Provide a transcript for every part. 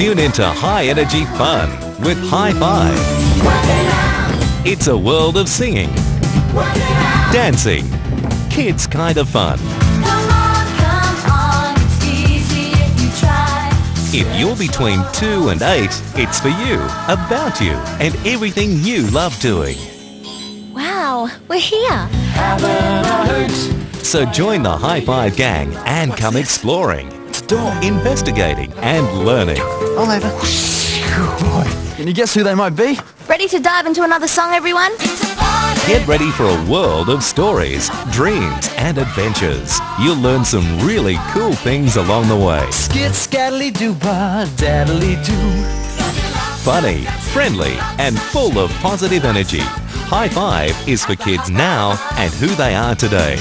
Tune into high-energy fun with Hi-5. It's a world of singing, dancing, kids kind of fun. If you're between 2 and 8, it's for you, about you, and everything you love doing. Wow, we're here. So join the Hi-5 gang and come exploring, investigating and learning. All over. Can you guess who they might be? Ready to dive into another song, everyone? Get ready for a world of stories, dreams and adventures. You'll learn some really cool things along the way. Skit scattily doo ba daddly doo. Funny, friendly and full of positive energy. Hi-5 is for kids now and who they are today.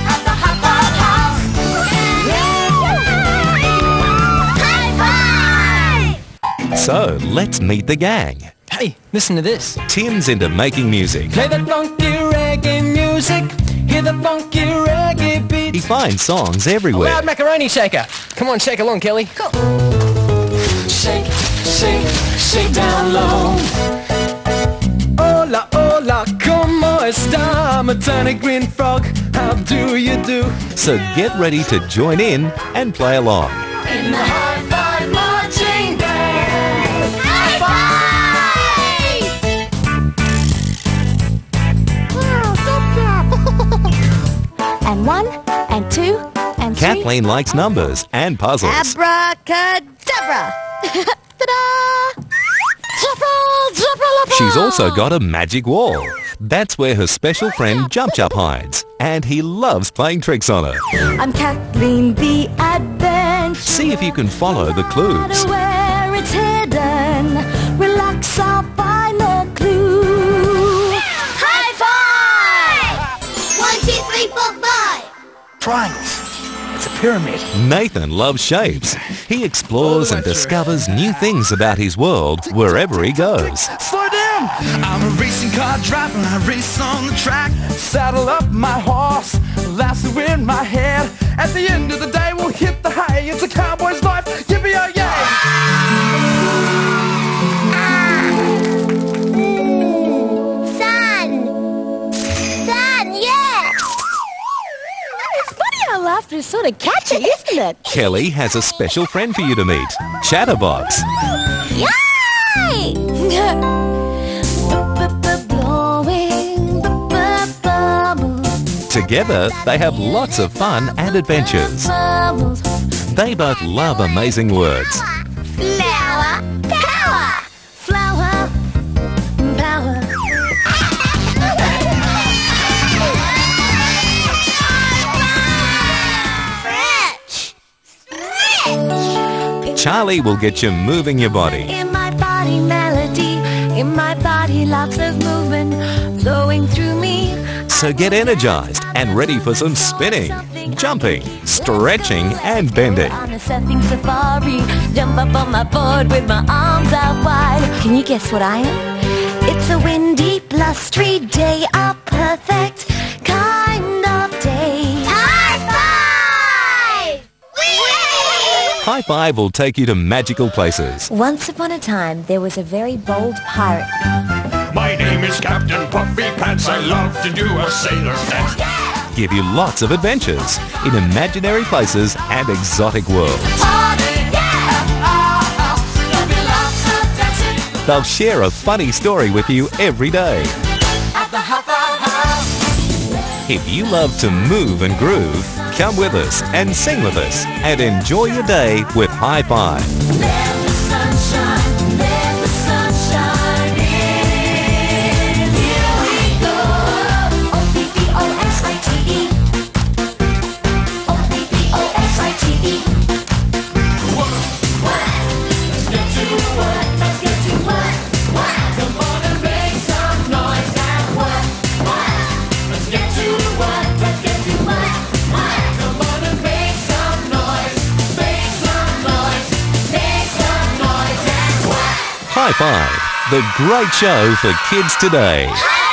So let's meet the gang. Hey, listen to this. Tim's into making music. Play the funky reggae music. Hear the funky reggae beat. He finds songs everywhere. Loud macaroni shaker. Come on, shake along, Kelly. Cool. Shake, shake, shake down low. Hola, hola, como esta? I'm a tiny green frog. How do you do? So get ready to join in and play along. In the Hi-5 marching band. And 1, and 2, and 3. Kathleen likes numbers and puzzles. Abracadabra! Ta-da! She's also got a magic wall. That's where her special friend Jump Jump hides. And he loves playing tricks on her. I'm Kathleen the Adventure. See if you can follow the clues. Where it's hidden, relax, I'll find the clue. High five! 1, 2, 3, 4, 5. Triangles. It's a pyramid. Nathan loves shapes. He explores and discovers new things about his world wherever he goes. Slow down! I'm a racing car driver, I race on the track. Saddle up my horse, lasso in my head. At the end of the day, we'll hit the hay. It's a cowboy's life, yippee-oh-yay! Sun! Sun, yeah! It's funny how laughter is sort of catchy, isn't it? Kelly has a special friend for you to meet. Chatterbox. Yay! Blowing bubbles. Together, they have lots of fun and adventures. They both love amazing words. Flower power! Flower power. Stretch! Charlie will get you moving your body. In my body melody, in my body lots of movement flowing through me. So get energized and ready for some spinning, jumping, stretching and bending. On a surfing safari, jump up on my board with my arms out wide. Can you guess what I am? It's a windy, blustery day, a perfect kind of day. High five! Whee! Hi-5 will take you to magical places. Once upon a time, there was a very bold pirate. My name is Captain Puffy Pants. I love to do a sailor's dance. Give you lots of adventures in imaginary places and exotic worlds. They'll share a funny story with you every day. If you love to move and groove, come with us and sing with us and enjoy your day with Hi-5. Let the sunshine, let the sunshine in. Here we go. O-P-P-O-S-I-T-E. O-P-P-O-S-I-T-E. Let's get to work. Let's get to work. Come on and make some noise and work. Let's get to work. Let's get to work. Come on and make some noise. Make some noise. Make some noise and work. Hi-5, the great show for kids today.